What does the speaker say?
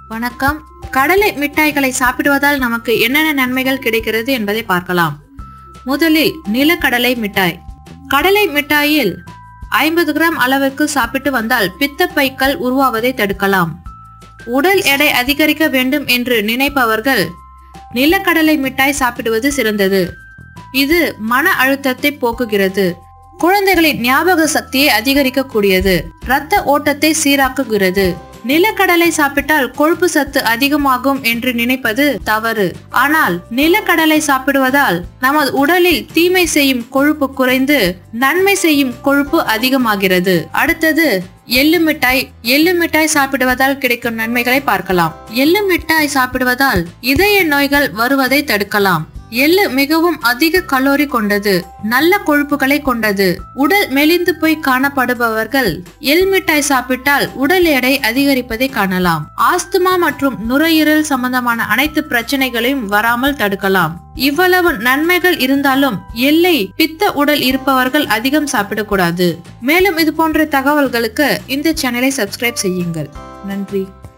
வணக்கம். கடலை மிட்டாய்களை சாப்பிடுவதால் நமக்கு என்னென்ன நன்மைகள் கிடைக்கிறது என்பதை பார்க்கலாம். முதலில் நிலக்கடலை மிட்டாய். கடலை மிட்டாயில் 50 கிராம் அளவிற்கு சாப்பிட்டு வந்தால் பித்தப்பைகள் உருவாவதை தடுக்கலாம். உடல் எடை அதிகரிக்க வேண்டும் என்று நினைப்பவர்கள் நிலக்கடலை மிட்டாய் சாப்பிடுவது சிறந்தது. இது மன அழுத்தத்தை போக்குகிறது, குழந்தைகளின் ஞாபக சக்தியை அதிகரிக்கக்கூடியது, இரத்த ஓட்டத்தை சீராக்குகிறது. நிலக்கடலை சாப்பிட்டால் கொழுப்பு சத்து அதிகமாகும் என்று நினைப்பது தவறு. ஆனால் நிலக்கடலை சாப்பிடுவதால் நமது உடலில் தீமை செய்யும் கொழுப்பு குறைந்து நன்மை செய்யும் கொழுப்பு அதிகமாகிறது. அடுத்தது எள்ளு மிட்டாய். எள்ளு மிட்டாய் சாப்பிடுவதால் கிடைக்கும் நன்மைகளை பார்க்கலாம். எள்ளு மிட்டாய் சாப்பிடுவதால் இதய நோய்கள் வருவதை தடுக்கலாம். எள்ளு மிகவும் அதிக கலோரி கொண்டது, நல்ல கொழுப்புகளை கொண்டது. உடல் மெலிந்து போய் காணப்படுபவர்கள் எள் மிட்டாய் சாப்பிட்டால் உடல் எடை அதிகரிப்பதை காணலாம். ஆஸ்துமா மற்றும் நுரையீரல் சம்பந்தமான அனைத்து பிரச்சனைகளையும் வராமல் தடுக்கலாம். இவ்வளவு நன்மைகள் இருந்தாலும் எள்ளை பித்த உடல் இருப்பவர்கள் அதிகம் சாப்பிடக்கூடாது. மேலும் இது போன்ற தகவல்களுக்கு இந்த சேனலை சப்ஸ்கிரைப் செய்யுங்கள். நன்றி.